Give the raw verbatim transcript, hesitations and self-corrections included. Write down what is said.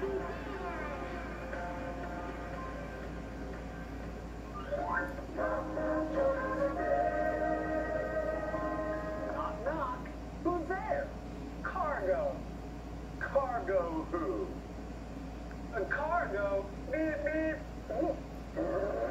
Knock, knock. Who's there? Cargo. Cargo who? A cargo? Beep, beep.